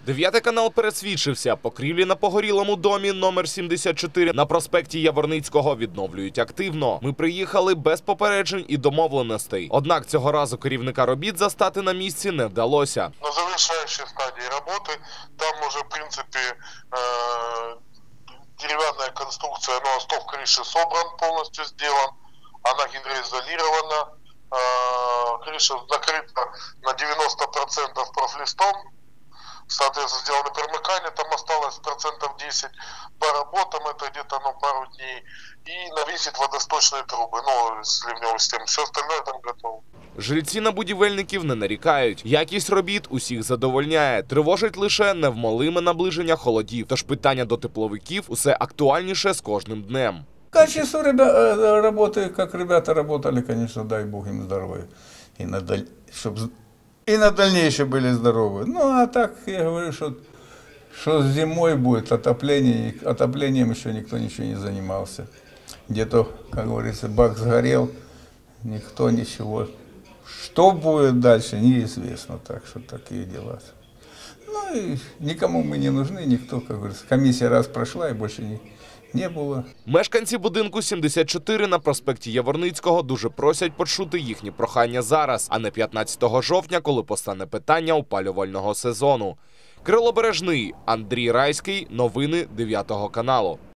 9 канал пересвідчився. Покрівлі на погорілому домі номер 74 на проспекті Яворницького відновлюють активно. Ми приїхали без попереджень і домовленостей. Однак цього разу керівника робіт застати на місці не вдалося. На завершающей стадии работы, там уже, в принципе, деревянная конструкция, но остов крыши собран, полностью сделан, она гидроизолирована, крыша накрыта на 90% профлистом, соответственно, сделаны перемыкания, там осталось процентов 10 по работам, это где-то пару дней, и навесит водосточные трубы, с ливневой системой, все остальное там готово. Жильці на будівельників не нарікають. Якість робіт усіх задовольняє. Тривожить лише невмолиме наближення холодів. Тож питання до тепловиків усе актуальніше з кожним днем. Качество работы, как ребята работали, конечно, дай бог им здоровья. Чтобы и на дальнейшее были здоровы. Ну, а так, я говорю, что зимой будет отопление. Отоплением еще никто ничего не занимался. Где-то, как говорится, бак сгорел, никто ничего. Что будет дальше, неизвестно. Так что такие дела. Ну и никому мы не нужны, никто, как говорится. Комиссия раз прошла и больше не було. Мешканці будинку 74 на проспекті Яворницького дуже просять почути їхні прохання зараз, а не 15 жовтня, коли постане питання опалювального сезону. Кирило Бережний, Андрій Райський. Новини 9 каналу.